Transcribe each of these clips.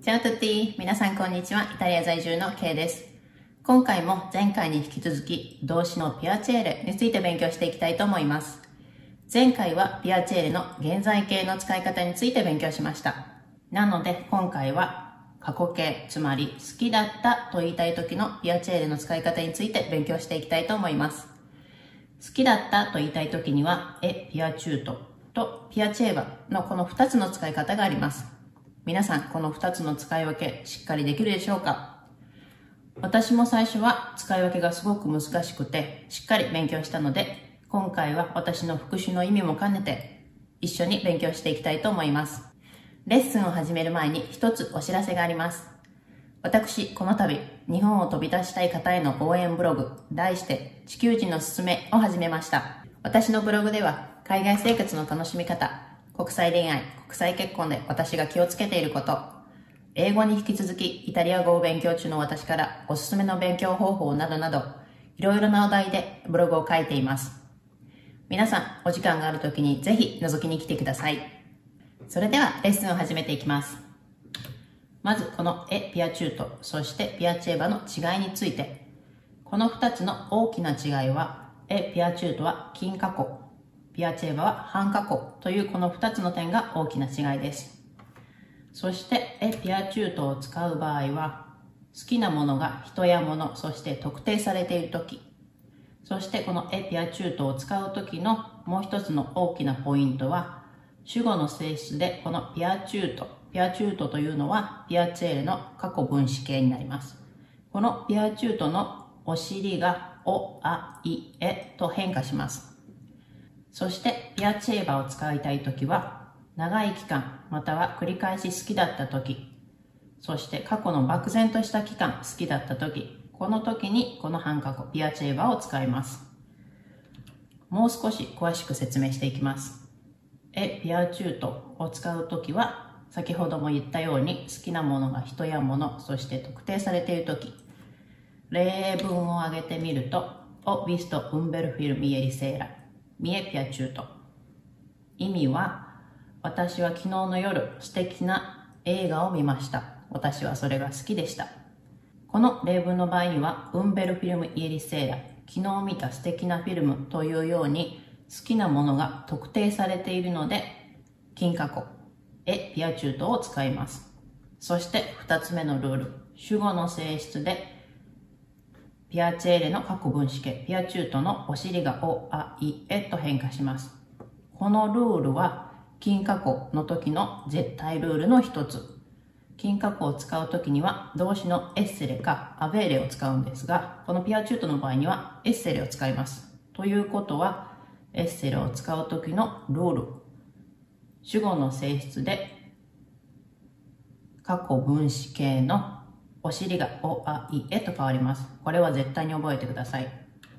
チャオトゥッティ、皆さんこんにちは。イタリア在住の K です。今回も前回に引き続き動詞のピアチェーレについて勉強していきたいと思います。前回はピアチェーレの現在形の使い方について勉強しました。なので今回は過去形、つまり好きだったと言いたい時のピアチェーレの使い方について勉強していきたいと思います。好きだったと言いたい時にはピアチュートとピアチェーバのこの2つの使い方があります。皆さんこの2つの使い分けしっかりできるでしょうか？私も最初は使い分けがすごく難しくてしっかり勉強したので、今回は私の復習の意味も兼ねて一緒に勉強していきたいと思います。レッスンを始める前に一つお知らせがあります。私この度日本を飛び出したい方への応援ブログ、題して地球人のすすめを始めました。私のブログでは海外生活の楽しみ方、国際恋愛、国際結婚で私が気をつけていること、英語に引き続きイタリア語を勉強中の私からおすすめの勉強方法などなど、いろいろなお題でブログを書いています。皆さんお時間がある時にぜひ覗きに来てください。それではレッスンを始めていきます。まずこのピアチュート、そしてピアチェーバの違いについて。この2つの大きな違いは、ピアチュートは近過去、ピアチェーバは半過去というこの2つの点が大きな違いです。そしてピアチュートを使う場合は、好きなものが人や物、そして特定されているとき、そしてこのピアチュートを使うときのもう一つの大きなポイントは、主語の性質でこのピアチュートというのはピアチェーレの過去分詞形になります。このピアチュートのお尻がお、あ、い、えと変化します。そしてピアチェーバを使いたいときは、長い期間または繰り返し好きだったとき、そして過去の漠然とした期間好きだったとき、この時にこの半過去ピアチェーバを使います。もう少し詳しく説明していきます。ピアチュートを使うときは、先ほども言ったように好きなものが人や物、そして特定されているとき、例文を挙げてみると、ho visto un bel film ieri sera, mi è piaciuto。意味は、私は昨日の夜素敵な映画を見ました。私はそれが好きでした。この例文の場合には、un bel film ieri sera、昨日見た素敵なフィルムというように、好きなものが特定されているので、近過去、ピアチュートを使います。そして2つ目のルール、主語の性質で、ピアチェーレの過去分詞形、ピアチュートのお尻がお、あ、い、えと変化します。このルールは、近過去の時の絶対ルールの一つ。近過去を使う時には、動詞のエッセレかアベーレを使うんですが、このピアチュートの場合にはエッセレを使います。ということは、エッセレを使う時のルール。主語の性質で、過去分詞形のお尻がお、あ、い、えと変わります。これは絶対に覚えてください。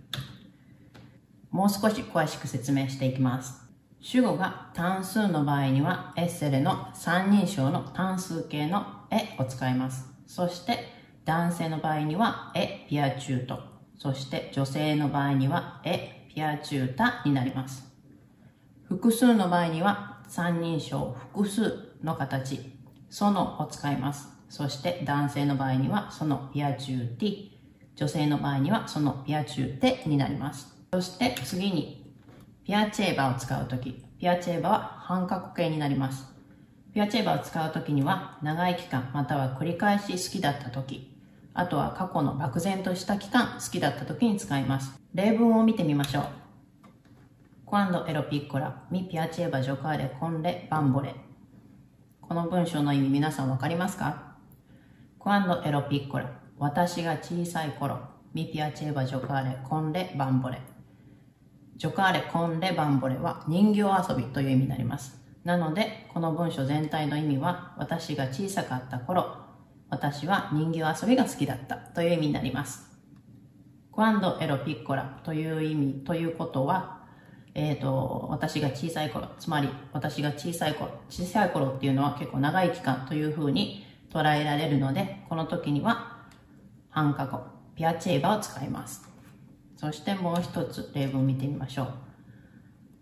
もう少し詳しく説明していきます。主語が単数の場合には、エッセレの三人称の単数形のを使います。そして男性の場合には、ピアチュート。そして女性の場合には、ピアチュータになります。複数の場合には、三人称複数の形、そのを使います。そして男性の場合には、そのピアチューティ、女性の場合には、そのピアチューテになります。そして次に、ピアチェーバを使うとき、ピアチェーバは半過去形になります。ピアチェーバを使うときには、長い期間または繰り返し好きだったとき、あとは過去の漠然とした期間好きだったときに使います。例文を見てみましょう。Quando ero piccola, mi piaceva giocare con le bambole。この文章の意味皆さんわかりますか？ Quando ero piccola、私が小さい頃、mi piaceva giocare con le bambole。giocare con le bambole は人形遊びという意味になります。なので、この文章全体の意味は、私が小さかった頃、私は人形遊びが好きだったという意味になります。Quando ero piccola という意味、ということは、私が小さい頃、つまり私が小さい頃っていうのは結構長い期間というふうに捉えられるので、この時には半過去、ピアチェーバを使います。そしてもう一つ例文を見てみま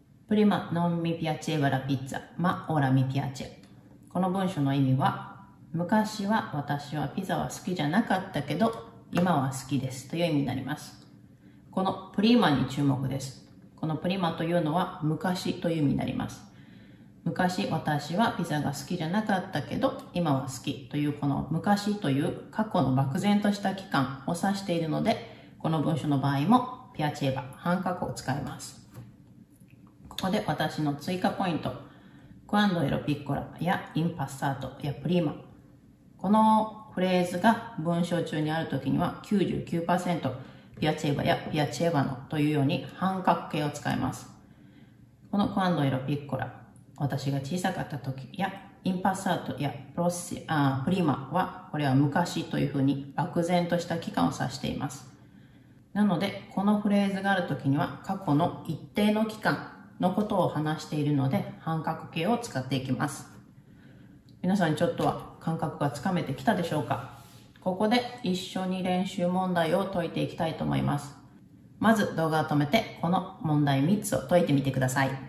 しょう。Prima non mi piaceva la pizza, ma ora mi piace。この文章の意味は、 昔は私はピザは好きじゃなかったけど、今は好きですという意味になります。このプリマに注目です。このプリマというのは昔という意味になります。昔私はピザが好きじゃなかったけど今は好きというこの昔という過去の漠然とした期間を指しているので、この文章の場合もピアチェーバ、半過去を使います。ここで私の追加ポイント、quando ero piccolaやin passatoやprima。このフレーズが文章中にあるときには 99% ピアチェーバやピアチェーバノというように半角形を使います。この quando ero piccola、私が小さかった時やin passatoやprima はこれは昔というふうに漠然とした期間を指しています。なのでこのフレーズがある時には過去の一定の期間のことを話しているので半角形を使っていきます。皆さんちょっとは感覚がつかめてきたでしょうか？ここで一緒に練習問題を解いていきたいと思います。まず動画を止めてこの問題3つを解いてみてください。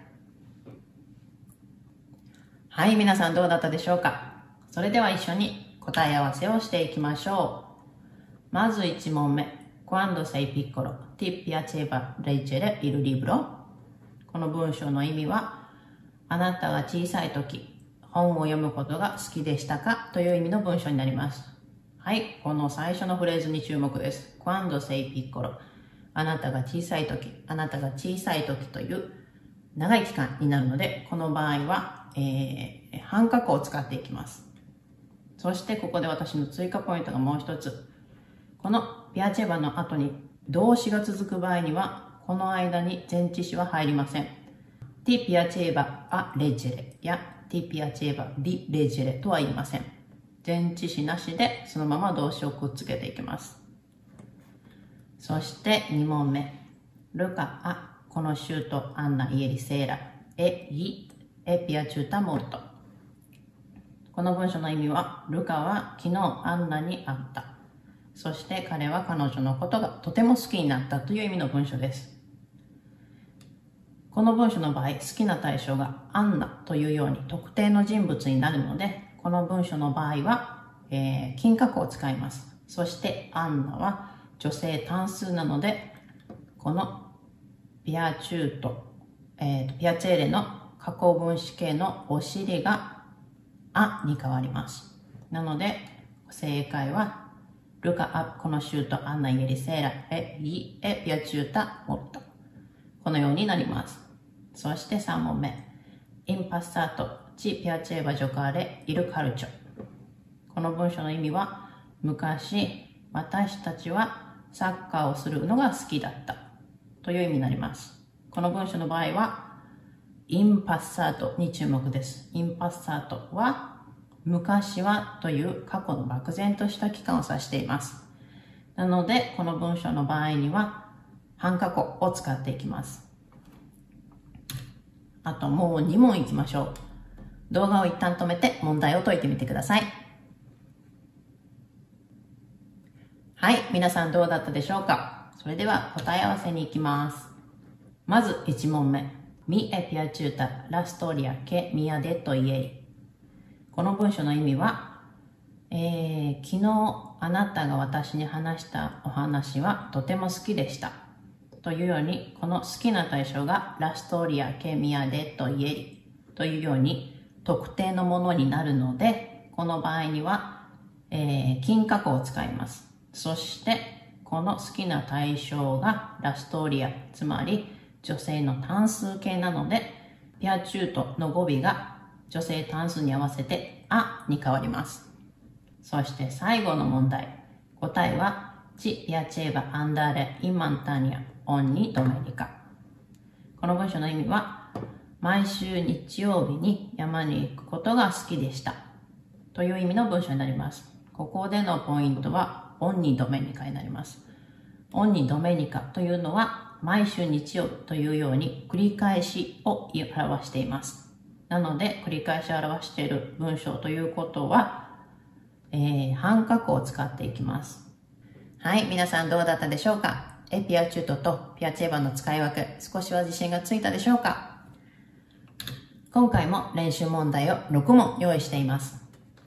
はい、皆さんどうだったでしょうか？それでは一緒に答え合わせをしていきましょう。まず1問目。Quando sei piccolo, ti piaceva leggere il libro? この文章の意味は、あなたが小さい時、本を読むことが好きでしたかという意味の文章になります。はい、この最初のフレーズに注目です。Quando sei piccolo、あなたが小さい時、あなたが小さい時という長い期間になるので、この場合は、半過去を使っていきます。そしてここで私の追加ポイントがもう一つ。このピアチェバの後に動詞が続く場合には、この間に前置詞は入りません。ti piaceva a leggere や ti piaceva di leggere とは言いません。前置詞なしでそのまま動詞をくっつけていきます。そして2問目。ルカa conosciuto Anna ieri sera e gli è piaciuta molto。この文章の意味は、ルカは昨日アンナに会った。そして彼は彼女のことがとても好きになったという意味の文章です。この文章の場合、好きな対象がアンナというように特定の人物になるので、この文章の場合は、近過去を使います。そしてアンナは女性単数なので、このピアチュート、ピアチェーレの過去分詞形のお尻があに変わります。なので、正解は、ルカアコノシュートアンナイエリセーラエギエピアチュータモット。このようになります。そして3問目。インパスタートチピアチェーバジョカーレイルカルチョ。この文章の意味は、昔私たちはサッカーをするのが好きだったという意味になります。この文章の場合は、インパッサートに注目です。インパッサートは、昔はという過去の漠然とした期間を指しています。なので、この文章の場合には、半過去を使っていきます。あともう2問いきましょう。動画を一旦止めて問題を解いてみてください。はい、皆さんどうだったでしょうか？それでは答え合わせに行きます。まず1問目。Mi è piaciuta la storia che mi ha detto ieri。この文章の意味は、昨日あなたが私に話したお話はとても好きでした。というように、この好きな対象がla storia che mi ha detto ieriというように特定のものになるので、この場合には、近過去を使います。そして、この好きな対象がラストーリア、つまり女性の単数形なので、ピアチュートの語尾が女性単数に合わせてあに変わります。そして最後の問題。答えは、ci piaceva andare in montagna ogni domenica。この文章の意味は、毎週日曜日に山に行くことが好きでした。という意味の文章になります。ここでのポイントは、ogni domenicaになります。ogni domenicaというのは、毎週日曜日というように繰り返しを表しています。なので、繰り返し表している文章ということは、半過去を使っていきます。はい、皆さんどうだったでしょうか？ピアチュートとピアチェーバの使い分け、少しは自信がついたでしょうか？今回も練習問題を6問用意しています。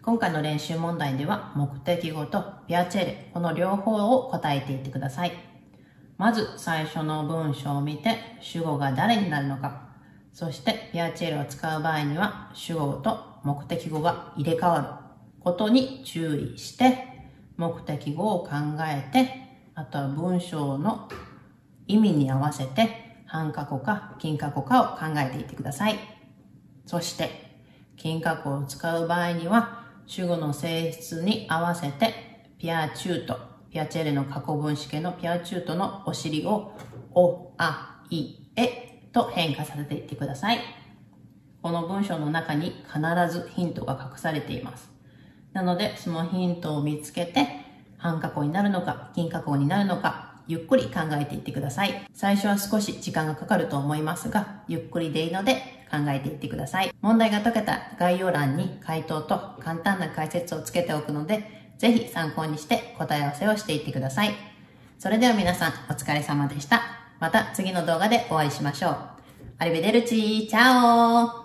今回の練習問題では目的語とピアチェーレ、この両方を答えていってください。まず最初の文章を見て主語が誰になるのか、そしてピアチェーレを使う場合には主語と目的語が入れ替わることに注意して、目的語を考えて、あとは文章の意味に合わせて半過去か近過去かを考えていってください。そして近過去を使う場合には主語の性質に合わせてピアチュート、ピアチェーレの過去分詞形のピアチュートのお尻をお、あ、い、えと変化させていってください。この文章の中に必ずヒントが隠されています。なのでそのヒントを見つけて半過去になるのか近過去になるのかゆっくり考えていってください。最初は少し時間がかかると思いますが、ゆっくりでいいので考えていってください。問題が解けた概要欄に回答と簡単な解説をつけておくので、ぜひ参考にして答え合わせをしていってください。それでは皆さんお疲れ様でした。また次の動画でお会いしましょう。アリベデルチー、チャオー。